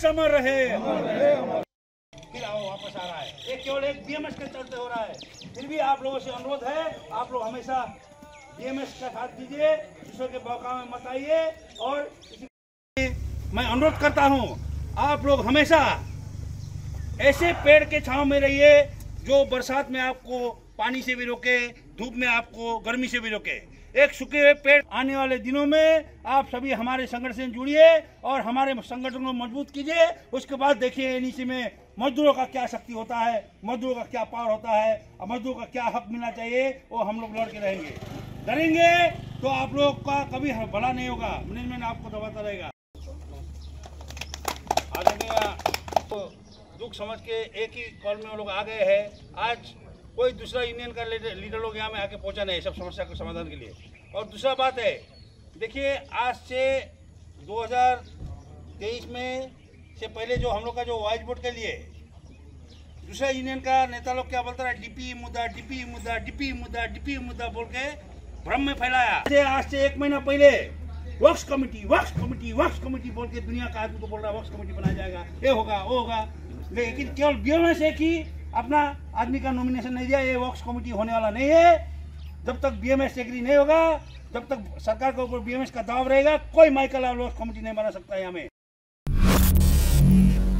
अमर रहे। फिर आओ वापस आ रहा है, ये केवल एक बीएमएस के चलते हो रहा है। फिर भी आप लोगों से अनुरोध है, आप लोग हमेशा बीएमएस का साथ दीजिए, दूसरों के बहकावे में मत आइए। और मैं अनुरोध करता हूं, आप लोग हमेशा ऐसे पेड़ के छांव में रहिए जो बरसात में आपको पानी से भी रोके, धूप में आपको गर्मी से भी रोके। एक सूखे हुए पेड़ आने वाले दिनों में आप सभी हमारे संगठन से जुड़िए और हमारे संगठन को मजबूत कीजिए। उसके बाद देखिए नीचे में मजदूरों का क्या शक्ति होता है, मजदूरों का क्या पावर होता है और मजदूरों का क्या हक मिलना चाहिए, वो हम लोग लड़ के रहेंगे। डरेंगे तो आप लोग का कभी भला नहीं होगा, मैनेजमेंट आपको दबाता रहेगा। तो दुख समझ के एक ही कॉल में वो लोग आ गए हैं। आज कोई दूसरा यूनियन का लीडर लोग यहाँ में आके पहुँचा नहीं सब समस्या के समाधान के लिए। और दूसरा बात है, देखिए आज से 2023 में से पहले जो हम लोग का जो वाइज बोर्ड के लिए दूसरा यूनियन का नेता लोग क्या बोलता है, डीपी मुद्दा डीपी मुद्दा डीपी मुद्दा डीपी मुद्दा बोल के भ्रम में फैलाया। आज से 1 महीना पहले वर्क्स कमेटी बोल के दुनिया का आदमी को बोल रहा है वर्क्स कमेटी बनाया जाएगा, ये होगा वो होगा। लेकिन केवल बीएमएस एक ही अपना आदमी का नॉमिनेशन नहीं दिया, ये वर्क्स कमेटी होने वाला नहीं है। जब तक बीएमएस एग्री नहीं होगा, जब तक सरकार के ऊपर बीएमएस का दबाव रहेगा, कोई माइकल वर्क्स कमेटी नहीं बना सकता है यहाँ में।